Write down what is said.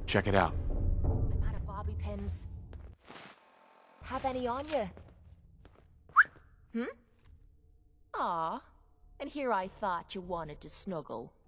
Check it out. I'm out of bobby pins. Have any on you? Hmm? Aw. And here I thought you wanted to snuggle.